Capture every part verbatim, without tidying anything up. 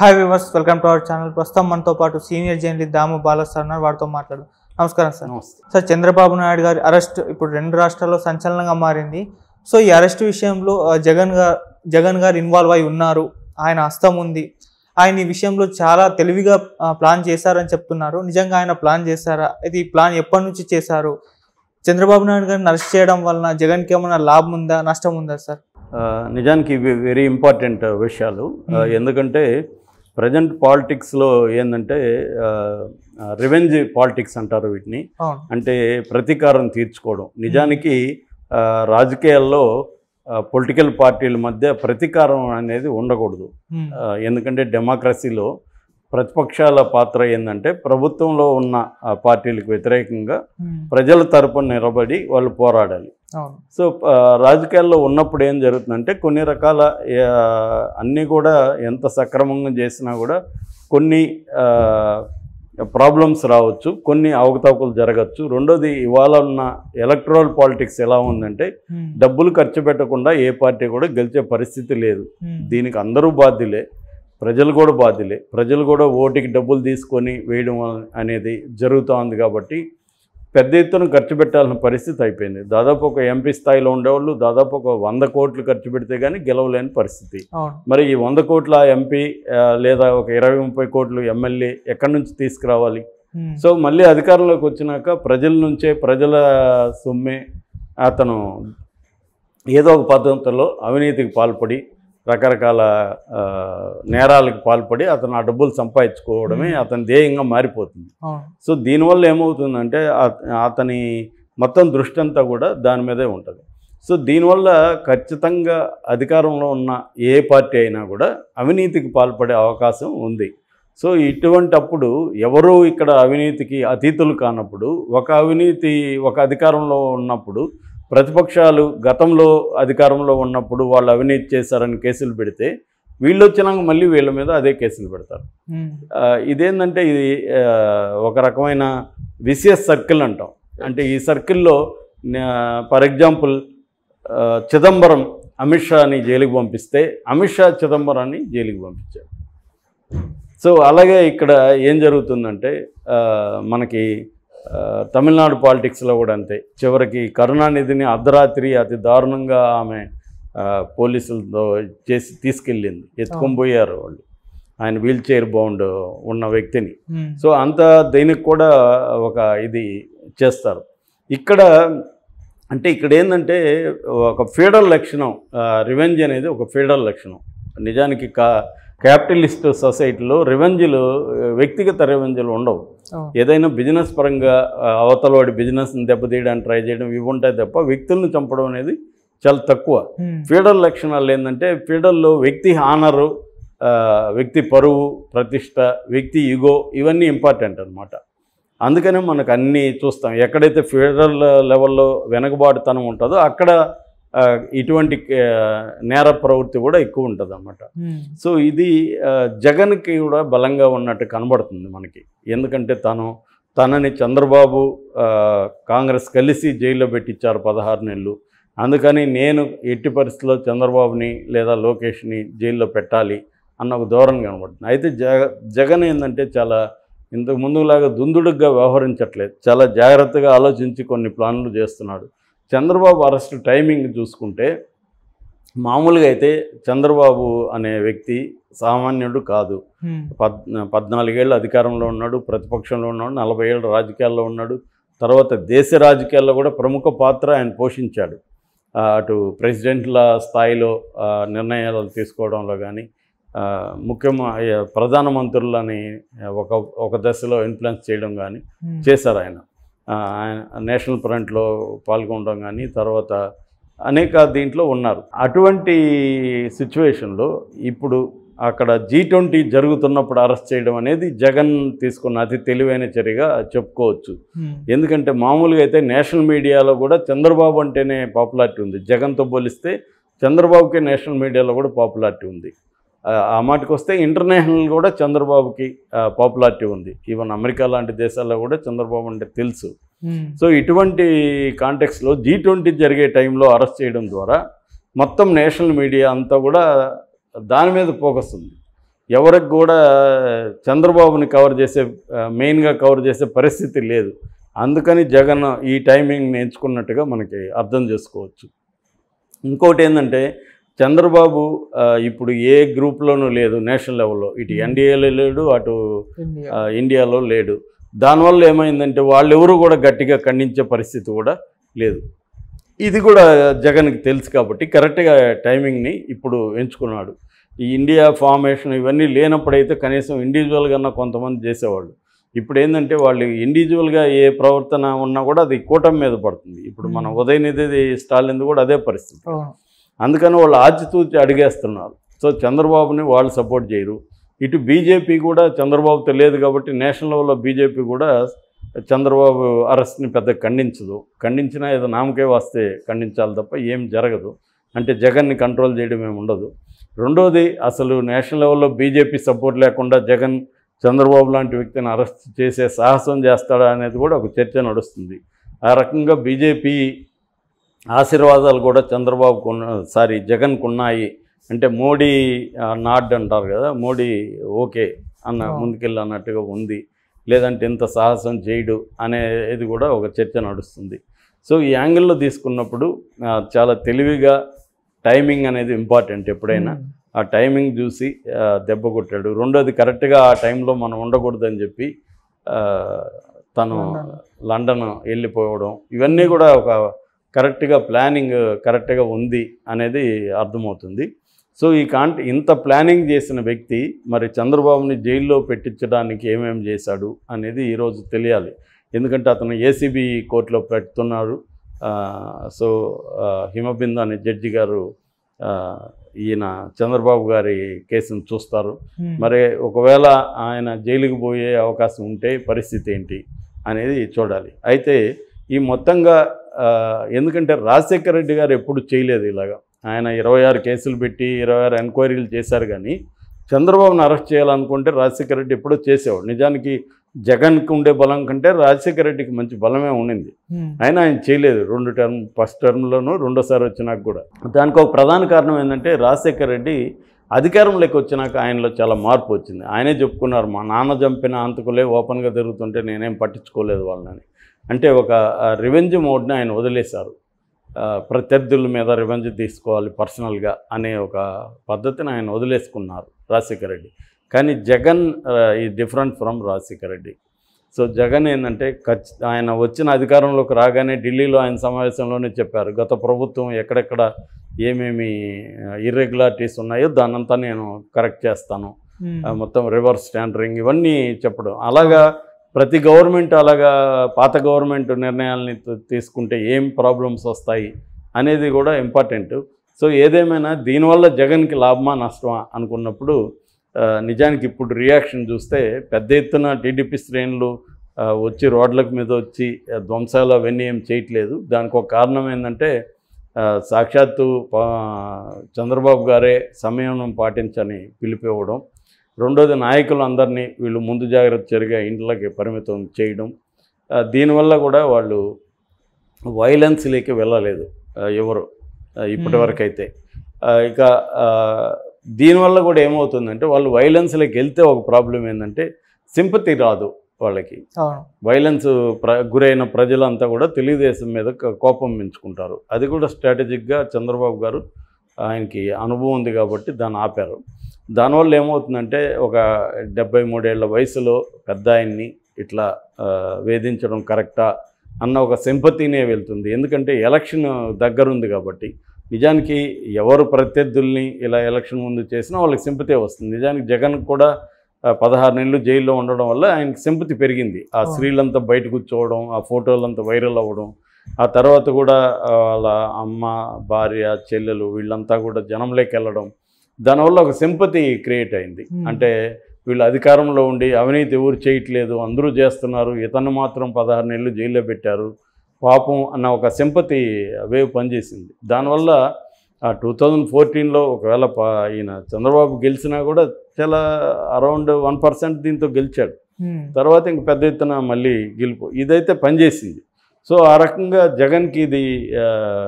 Hi viewers, welcome to our channel. ప్రస్తుతం మనతో పాటు senior journalist Damu Balaji sir ఉన్నారు. వారితో మాట్లాడు. నమస్కారం సార్. సార్, చంద్రబాబు నాయుడు గారి అరెస్ట్ ఇప్పుడు రెండు రాష్ట్రాల్లో సంచలనంగా మారింది. సో ఈ అరెస్ట్ విషయంలో జగన్ గారు జగన్ గారు ఇన్వాల్వ్ అయి ఉన్నారు, ఆయన హస్తం ఉంది, ఆయన ఈ విషయంలో చాలా తెలివిగా ప్లాన్ చేశారని చెప్తున్నారు. నిజంగా ఆయన ప్లాన్ చేశారా? ఇది ప్లాన్ ఎప్పటి నుంచి చేశారు? చంద్రబాబు నాయుడు గారిని అరెస్ట్ చేయడం వలన జగన్కి ఏమైనా లాభం ఉందా, నష్టం ఉందా సార్? నిజానికి ఇవి వెరీ ఇంపార్టెంట్ విషయాలు. ఎందుకంటే ప్రజెంట్ పాలిటిక్స్లో ఏంటంటే రివెంజ్ పాలిటిక్స్ అంటారు వీటిని. అంటే ప్రతీకారం తీర్చుకోవడం. నిజానికి రాజకీయాల్లో పొలిటికల్ పార్టీల మధ్య ప్రతీకారం అనేది ఉండకూడదు. ఎందుకంటే డెమోక్రసీలో ప్రతిపక్షాల పాత్ర ఏంటంటే ప్రభుత్వంలో ఉన్న పార్టీలకు వ్యతిరేకంగా ప్రజల తరపున నిలబడి వాళ్ళు పోరాడాలి. సో రాజకీయాల్లో ఉన్నప్పుడు ఏం జరుగుతుందంటే కొన్ని రకాల అన్నీ కూడా ఎంత సక్రమంగా చేసినా కూడా కొన్ని ప్రాబ్లమ్స్ రావచ్చు, కొన్ని అవకతవకలు జరగచ్చు. రెండోది, ఇవాళ ఉన్న ఎలక్టరల్ పాలిటిక్స్ ఎలా ఉందంటే డబ్బులు ఖర్చు పెట్టకుండా ఏ పార్టీ కూడా గెలిచే పరిస్థితి లేదు. దీనికి అందరూ బాధ్యులే, ప్రజలు కూడా బాధ్యులే. ప్రజలు కూడా ఓటుకి డబ్బులు తీసుకొని వేయడం అనేది జరుగుతోంది. కాబట్టి పెద్ద ఎత్తున ఖర్చు పెట్టాల్సిన పరిస్థితి అయిపోయింది. దాదాపు ఒక ఎంపీ స్థాయిలో ఉండేవాళ్ళు దాదాపు ఒక వంద కోట్లు ఖర్చు పెడితే కానీ గెలవలేని పరిస్థితి. మరి ఈ వంద కోట్ల ఎంపీ లేదా ఒక ఇరవై ముప్పై కోట్లు ఎమ్మెల్యే ఎక్కడి నుంచి తీసుకురావాలి? సో మళ్ళీ అధికారంలోకి వచ్చినాక ప్రజల నుంచే, ప్రజల సొమ్మే అతను ఏదో ఒక పద్ధతిలో అవినీతికి పాల్పడి రకరకాల నేరాలకు పాల్పడి అతను ఆ డబ్బులు సంపాదించుకోవడమే అతని ధ్యేయంగా మారిపోతుంది. సో దీనివల్ల ఏమవుతుందంటే అతని మొత్తం దృష్టి అంతా కూడా దాని మీదే ఉంటుంది. సో దీనివల్ల ఖచ్చితంగా అధికారంలో ఉన్న ఏ పార్టీ అయినా కూడా అవినీతికి పాల్పడే అవకాశం ఉంది. సో ఇటువంటి అప్పుడు ఎవరు ఇక్కడ అవినీతికి అతీతులు కానప్పుడు, ఒక అవినీతి ఒక అధికారంలో ఉన్నప్పుడు ప్రతిపక్షాలు గతంలో అధికారంలో ఉన్నప్పుడు వాళ్ళు అవినీతి చేశారని కేసులు పెడితే వీళ్ళు వచ్చినాక మళ్ళీ వీళ్ళ మీద అదే కేసులు పెడతారు. ఇదేంటంటే ఇది ఒక రకమైన విసియస్ సర్కిల్ అంటాం. అంటే ఈ సర్కిల్లో ఫర్ ఎగ్జాంపుల్ చిదంబరం అమిత్ షాని జైలుకి పంపిస్తే అమిత్ షా చిదంబరాన్ని జైలుకి పంపించారు. సో అలాగే ఇక్కడ ఏం జరుగుతుందంటే మనకి తమిళనాడు పాలిటిక్స్లో కూడా అంతే. చివరికి కరుణానిధిని అర్ధరాత్రి అతి దారుణంగా ఆమె పోలీసులతో చేసి తీసుకెళ్ళింది, ఎత్తుకొని పోయారు వాళ్ళు, ఆయన వీల్ చైర్ బౌండ్ ఉన్న వ్యక్తిని. సో అంత దీనికి కూడా ఒక ఇది చేస్తారు. ఇక్కడ అంటే ఇక్కడ ఏంటంటే ఒక ఫీడల్ లక్షణం, రివెంజ్ అనేది ఒక ఫీడల్ లక్షణం. నిజానికి కా క్యాపిటలిస్ట్ సొసైటీలో రివెంజ్లు, వ్యక్తిగత రివెంజ్లు ఉండవు. ఏదైనా బిజినెస్ పరంగా అవతలవాడి బిజినెస్ని దెబ్బతీయడానికి ట్రై చేయడం ఇవి ఉంటాయి తప్ప వ్యక్తులను చంపడం అనేది చాలా తక్కువ. ఫీడల్ లక్షణాలు ఏంటంటే ఫీడల్లో వ్యక్తి హానరు, వ్యక్తి పరువు, ప్రతిష్ట, వ్యక్తి ఈగో ఇవన్నీ ఇంపార్టెంట్ అనమాట. అందుకనే మనకు అన్నీ చూస్తాం. ఎక్కడైతే ఫీడల్ లెవెల్లో వెనకబాటుతనం ఉంటుందో అక్కడ ఇటువంటి నేర ప్రవృత్తి కూడా ఎక్కువ ఉంటుంది అన్నమాట. సో ఇది జగన్కి కూడా బలంగా ఉన్నట్టు కనబడుతుంది మనకి. ఎందుకంటే తను తనని చంద్రబాబు కాంగ్రెస్ కలిసి జైల్లో పెట్టించారు పదహారు నెలలు. అందుకని నేను ఎట్టి పరిస్థితుల్లో చంద్రబాబుని లేదా లోకేష్ని జైల్లో పెట్టాలి అన్న ఒక ధోరణి కనబడుతుంది. అయితే జగ జగన్ ఏంటంటే చాలా ఇంతకు ముందులాగా దుందుడుగ్గా వ్యవహరించట్లేదు, చాలా జాగ్రత్తగా ఆలోచించి కొన్ని ప్లాన్లు చేస్తున్నాడు. చంద్రబాబు అరెస్ట్ టైమింగ్ చూసుకుంటే మామూలుగా అయితే చంద్రబాబు అనే వ్యక్తి సామాన్యుడు కాదు. పద్ పద్నాలుగేళ్ళు అధికారంలో ఉన్నాడు, ప్రతిపక్షంలో ఉన్నాడు, నలభై ఏళ్ళు రాజకీయాల్లో ఉన్నాడు. తర్వాత దేశ రాజకీయాల్లో కూడా ప్రముఖ పాత్ర ఆయన పోషించాడు. అటు ప్రెసిడెంట్ల స్థాయిలో నిర్ణయాలు తీసుకోవడంలో కానీ, ముఖ్యమైన ప్రధానమంత్రులని ఒక ఒక దశలో ఇన్ఫ్లుయెన్స్ చేయడం కానీ చేశారు ఆయన. ఆయన నేషనల్ ఫ్రంట్లో పాల్గొనడం కానీ తర్వాత అనేక దీంట్లో ఉన్నారు. అటువంటి సిచ్యువేషన్లో ఇప్పుడు అక్కడ జీ ట్వంటీ జరుగుతున్నప్పుడు అరెస్ట్ చేయడం అనేది జగన్ తీసుకున్న అతి తెలివైన చర్యగా చెప్పుకోవచ్చు. ఎందుకంటే మామూలుగా అయితే నేషనల్ మీడియాలో కూడా చంద్రబాబు అంటేనే పాపులారిటీ ఉంది. జగన్తో పోలిస్తే చంద్రబాబుకే నేషనల్ మీడియాలో కూడా పాపులారిటీ ఉంది. ఆ మాటకు వస్తే ఇంటర్నేషనల్ కూడా చంద్రబాబుకి పాపులారిటీ ఉంది. ఈవెన్ అమెరికా లాంటి దేశాల్లో కూడా చంద్రబాబు అంటే తెలుసు. సో ఇటువంటి కాంటెక్స్లో జీ ట్వంటీ జరిగే టైంలో అరెస్ట్ చేయడం ద్వారా మొత్తం నేషనల్ మీడియా అంతా కూడా దాని మీద ఫోకస్ ఉంది. ఎవరికి కూడా చంద్రబాబుని కవర్ చేసే మెయిన్గా కవర్ చేసే పరిస్థితి లేదు. అందుకని జగన్ ఈ టైమింగ్ని ఎంచుకున్నట్టుగా మనకి అర్థం చేసుకోవచ్చు. ఇంకోటి ఏంటంటే చంద్రబాబు ఇప్పుడు ఏ గ్రూప్లోనూ లేదు నేషనల్ లెవెల్లో, ఇటు ఎన్డీఏలో లేడు, అటు ఇండియాలో లేడు. దానివల్ల ఏమైందంటే వాళ్ళు ఎవరు కూడా గట్టిగా ఖండించే పరిస్థితి కూడా లేదు. ఇది కూడా జగన్కి తెలుసు కాబట్టి కరెక్ట్గా టైమింగ్ని ఇప్పుడు ఎంచుకున్నాడు. ఈ ఇండియా ఫార్మేషన్ ఇవన్నీ లేనప్పుడైతే కనీసం ఇండివిజువల్గా కొంతమంది చేసేవాళ్ళు. ఇప్పుడు ఏంటంటే వాళ్ళు ఇండివిజువల్గా ఏ ప్రవర్తన ఉన్నా కూడా అది కూటమి మీద పడుతుంది. ఇప్పుడు మన ఉదయనిధి స్టాలిన్ కూడా అదే పరిస్థితి. అందుకని వాళ్ళు ఆచితూచి అడిగేస్తున్నారు. సో చంద్రబాబుని వాళ్ళు సపోర్ట్ చేయరు. ఇటు బీజేపీ కూడా చంద్రబాబుతో లేదు కాబట్టి నేషనల్ లెవెల్లో బీజేపీ కూడా చంద్రబాబు అరెస్ట్ని పెద్ద ఖండించదు. ఖండించినా ఏదో నామకే వస్తే ఖండించాలి తప్ప ఏం జరగదు. అంటే జగన్ని కంట్రోల్ చేయడం ఏమి ఉండదు. రెండోది, అసలు నేషనల్ లెవెల్లో బీజేపీ సపోర్ట్ లేకుండా జగన్ చంద్రబాబు లాంటి వ్యక్తిని అరెస్ట్ చేసే సాహసం చేస్తాడా అనేది కూడా ఒక చర్చ నడుస్తుంది. ఆ రకంగా బీజేపీ ఆశీర్వాదాలు కూడా చంద్రబాబుకు ఉన్న సారీ జగన్కు ఉన్నాయి. అంటే మోడీ నాడ్ అంటారు కదా, మోడీ ఓకే అన్న ముందుకెళ్ళి అన్నట్టుగా ఉంది. లేదంటే ఇంత సాహసం చేయడు అనేది కూడా ఒక చర్చ నడుస్తుంది. సో ఈ యాంగిల్లో తీసుకున్నప్పుడు చాలా తెలివిగా టైమింగ్ అనేది ఇంపార్టెంట్. ఎప్పుడైనా ఆ టైమింగ్ చూసి దెబ్బ కొట్టాడు. రెండోది, కరెక్ట్గా ఆ టైంలో మనం ఉండకూడదని చెప్పి తను లండన్ వెళ్ళిపోవడం, ఇవన్నీ కూడా ఒక కరెక్ట్గా ప్లానింగ్ కరెక్ట్గా ఉంది అనేది అర్థమవుతుంది. సో ఈ కాంట ఇంత ప్లానింగ్ చేసిన వ్యక్తి మరి చంద్రబాబుని జైల్లో పెట్టించడానికి ఏమేమి చేశాడు అనేది ఈరోజు తెలియాలి. ఎందుకంటే అతను ఏసీబీ కోర్టులో పెడుతున్నారు. సో హిమబింద్ అనే జడ్జి గారు ఈయన చంద్రబాబు గారి కేసును చూస్తారు. మరి ఒకవేళ ఆయన జైలుకి పోయే అవకాశం ఉంటే పరిస్థితి ఏంటి అనేది చూడాలి. అయితే ఈ మొత్తంగా ఎందుకంటే రాజశేఖర రెడ్డి గారు ఎప్పుడు చేయలేదు ఇలాగా. ఆయన ఇరవై ఆరు కేసులు పెట్టి ఇరవై ఆరు ఎంక్వైరీలు చేశారు. కానీ చంద్రబాబును అరెస్ట్ చేయాలనుకుంటే రాజశేఖర రెడ్డి ఎప్పుడో చేసేవాడు. నిజానికి జగన్కి ఉండే బలం కంటే రాజశేఖర రెడ్డికి మంచి బలమే ఉండింది. అయినా ఆయన చేయలేదు. రెండు టర్మ్ ఫస్ట్ టర్మ్లోనూ రెండోసారి వచ్చినాక కూడా. దానికి ఒక ప్రధాన కారణం ఏంటంటే రాజశేఖర రెడ్డి అధికారంలోకి వచ్చినాక ఆయనలో చాలా మార్పు వచ్చింది. ఆయనే చెప్పుకున్నారు, మా నాన్న చంపిన అంతకులే ఓపెన్గా తిరుగుతుంటే నేనేం పట్టించుకోలేదు వాళ్ళని. అంటే ఒక రివెంజ్ మోడ్ని ఆయన వదిలేశారు. ప్రత్యర్థుల మీద రివెంజ్ తీసుకోవాలి పర్సనల్గా అనే ఒక పద్ధతిని ఆయన వదిలేసుకున్నారు రాజశేఖర రెడ్డి. కానీ జగన్ ఈ different from Rajasekhara Reddy. So Jagan ఏంటంటే ఖచ్చి ఆయన వచ్చిన అధికారంలోకి రాగానే ఢిల్లీలో ఆయన సమావేశంలోనే చెప్పారు, గత ప్రభుత్వం ఎక్కడెక్కడ ఏమేమి ఇర్రెగ్యులారిటీస్ ఉన్నాయో దాన్నంతా నేను కరెక్ట్ చేస్తాను, మొత్తం రివర్స్ ట్యాండరింగ్ ఇవన్నీ చెప్పడం. అలాగా ప్రతి గవర్నమెంట్ అలాగా పాత గవర్నమెంట్ నిర్ణయాలని తీసుకుంటే ఏం ప్రాబ్లమ్స్ వస్తాయి అనేది కూడా ఇంపార్టెంట్. సో ఏదేమైనా దీనివల్ల జగన్కి లాభమా నష్టమా అనుకున్నప్పుడు నిజానికి ఇప్పుడు రియాక్షన్ చూస్తే పెద్ద ఎత్తున టీడీపీ శ్రేణులు వచ్చి రోడ్లకు మీద వచ్చి ధ్వంసాలు అవన్నీ ఏం చేయట్లేదు. దానికి ఒక కారణం ఏంటంటే సాక్షాత్తు చంద్రబాబు గారే సమయం పాటించని పిలిపివ్వడం. రెండోది, నాయకులు అందరినీ వీళ్ళు ముందు జాగ్రత్త చర్యగా ఇంట్లోకి పరిమితం చేయడం. దీనివల్ల కూడా వాళ్ళు వైలెన్స్లోకి వెళ్ళలేదు ఎవరు ఇప్పటివరకైతే. ఇక దీనివల్ల కూడా ఏమవుతుందంటే వాళ్ళు వైలెన్స్లోకి వెళ్తే ఒక ప్రాబ్లం ఏంటంటే సింపతి రాదు వాళ్ళకి. వైలెన్స్ ప్ర గురైన ప్రజలంతా కూడా తెలుగుదేశం మీద కోపం పెంచుకుంటారు. అది కూడా స్ట్రాటజిక్గా చంద్రబాబు గారు ఆయనకి అనుభవం ఉంది కాబట్టి దాన్ని ఆపారు. దానివల్ల ఏమవుతుందంటే ఒక డెబ్బై మూడేళ్ల వయసులో పెద్ద ఆయన్ని ఇట్లా వేధించడం కరెక్టా అన్న ఒక సింపతినే వెళ్తుంది. ఎందుకంటే ఎలక్షన్ దగ్గరుంది కాబట్టి. నిజానికి ఎవరు ప్రత్యర్థుల్ని ఇలా ఎలక్షన్ ముందు చేసినా వాళ్ళకి సింపతి వస్తుంది. నిజానికి జగన్ కూడా పదహారు నెలలు జైల్లో ఉండడం వల్ల ఆయనకి సింపతి పెరిగింది. ఆ స్త్రీలంతా బయట కూర్చోవడం, ఆ ఫోటోలంతా వైరల్ అవ్వడం, ఆ తర్వాత కూడా వాళ్ళ అమ్మ, భార్య, చెల్లెలు వీళ్ళంతా కూడా జనంలోకి వెళ్ళడం, దానివల్ల ఒక సింపతి క్రియేట్ అయింది. అంటే వీళ్ళు అధికారంలో ఉండి అవినీతి ఎవరు చేయట్లేదు, అందరూ చేస్తున్నారు, ఇతను మాత్రం పదహారు నెలలు జైల్లో పెట్టారు పాపం అన్న ఒక సింపతి వేవ్ పనిచేసింది. దానివల్ల టూ థౌజండ్ ఫోర్టీన్లో ఒకవేళ ఈయన చంద్రబాబు గెలిచినా కూడా చాలా అరౌండ్ వన్ పర్సెంట్ దీంతో గెలిచాడు. తర్వాత ఇంక పెద్ద ఎత్తున మళ్ళీ గెలుపు ఇదైతే పనిచేసింది. సో ఆ రకంగా జగన్కి ఇది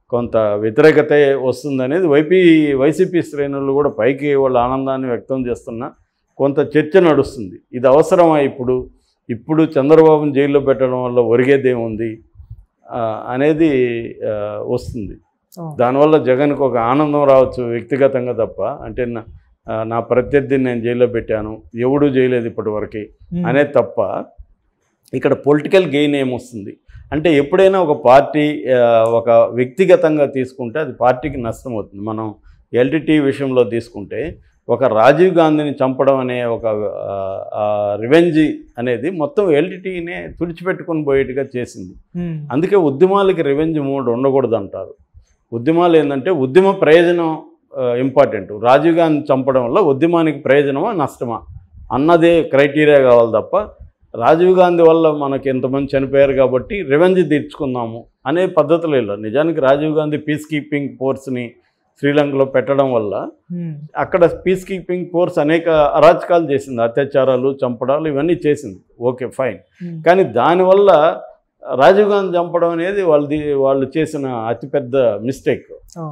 కొంత వ్యతిరేకత వస్తుందనేది వైపీ వైసీపీ శ్రేణులు కూడా పైకి వాళ్ళ ఆనందాన్ని వ్యక్తం చేస్తున్నా కొంత చర్చ నడుస్తుంది. ఇది అవసరమా ఇప్పుడు ఇప్పుడు చంద్రబాబుని జైల్లో పెట్టడం వల్ల ఒరిగేదేముంది అనేది వస్తుంది. దానివల్ల జగన్కి ఒక ఆనందం రావచ్చు వ్యక్తిగతంగా తప్ప, అంటే నా నా ప్రత్యర్థిని నేను జైల్లో పెట్టాను, ఎవడూ చేయలేదు ఇప్పటి వరకు అనేది తప్ప ఇక్కడ పొలిటికల్ గెయిన్ ఏమొస్తుంది అంటే ఎప్పుడైనా ఒక పార్టీ ఒక వ్యక్తిగతంగా తీసుకుంటే అది పార్టీకి నష్టం అవుతుంది. మనం ఎల్టీటీ విషయంలో తీసుకుంటే ఒక రాజీవ్ గాంధీని చంపడం అనే ఒక రివెంజ్ అనేది మొత్తం ఎల్టీటీనే తుడిచిపెట్టుకొని పోయేట్టుగా చేసింది. అందుకే ఉద్యమాలకి రివెంజ్ మోడ్ ఉండకూడదు అంటారు. ఉద్యమాలు ఏంటంటే ఉద్యమ ప్రయోజనం ఇంపార్టెంట్. రాజీవ్ గాంధీ చంపడం వల్ల ఉద్యమానికి ప్రయోజనమా నష్టమా అన్నదే క్రైటీరియా కావాలి తప్ప రాజీవ్ గాంధీ వల్ల మనకి ఎంతమంది చనిపోయారు కాబట్టి రివెంజ్ తీర్చుకుందాము అనే పద్ధతులు లేదు. నిజానికి రాజీవ్ గాంధీ పీస్ కీపింగ్ ఫోర్స్ని శ్రీలంకలో పెట్టడం వల్ల అక్కడ పీస్ కీపింగ్ ఫోర్స్ అనేక అరాచకాలు చేసింది, అత్యాచారాలు చంపడాలు ఇవన్నీ చేసింది. ఓకే ఫైన్, కానీ దానివల్ల రాజీవ్ గాంధీ చంపడం అనేది వాళ్ళది వాళ్ళు చేసిన అతిపెద్ద మిస్టేక్.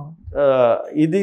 ఇది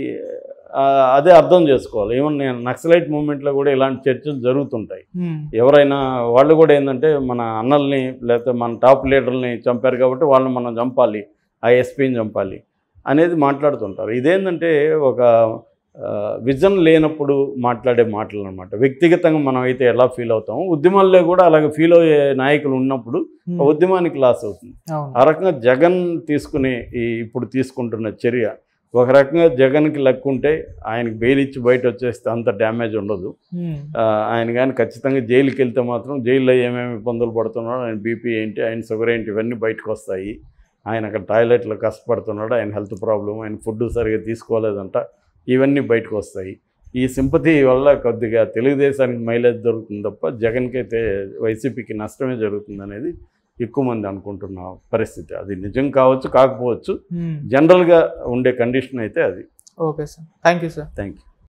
అదే అర్థం చేసుకోవాలి. ఏమన్నా నేను నక్సలైట్ మూమెంట్లో కూడా ఇలాంటి చర్చలు జరుగుతుంటాయి. ఎవరైనా వాళ్ళు కూడా ఏంటంటే మన అన్నల్ని లేకపోతే మన టాప్ లీడర్ని చంపారు కాబట్టి వాళ్ళని మనం చంపాలి, ఆ ఎస్పీని చంపాలి అనేది మాట్లాడుతుంటారు. ఇదేంటంటే ఒక విజన్ లేనప్పుడు మాట్లాడే మాటలు అనమాట. వ్యక్తిగతంగా మనం అయితే ఎలా ఫీల్ అవుతామో ఉద్యమాల్లో కూడా అలాగే ఫీల్ అయ్యే నాయకులు ఉన్నప్పుడు ఆ ఉద్యమానికి లాస్ అవుతుంది. ఆ రకంగా జగన్ తీసుకునే ఈ ఇప్పుడు తీసుకుంటున్న చర్య ఒక రకంగా జగన్కి లక్కుంటే ఆయనకి బెయిల్ ఇచ్చి బయట వచ్చేస్తే అంత డ్యామేజ్ ఉండదు. ఆయన కానీ ఖచ్చితంగా జైలుకి వెళ్తే మాత్రం జైల్లో ఏమేమి ఇబ్బందులు పడుతున్నాడో, ఆయన బీపీ ఏంటి, ఆయన షుగర్ ఏంటి, ఇవన్నీ బయటకు వస్తాయి. ఆయన అక్కడ టాయిలెట్లో కష్టపడుతున్నాడు, ఆయన హెల్త్ ప్రాబ్లం, ఆయన ఫుడ్ సరిగ్గా తీసుకోలేదంట, ఇవన్నీ బయటకు వస్తాయి. ఈ సింపతి వల్ల కొద్దిగా తెలుగుదేశానికి మైలేజ్ దొరుకుతుంది తప్ప జగన్కి అయితే వైసీపీకి నష్టమే జరుగుతుంది అనేది ఎక్కువ మంది అనుకుంటున్న పరిస్థితి. అది నిజం కావచ్చు కాకపోవచ్చు, జనరల్గా ఉండే కండిషన్ అయితే అది. Okay sir, thank you sir. Thank you.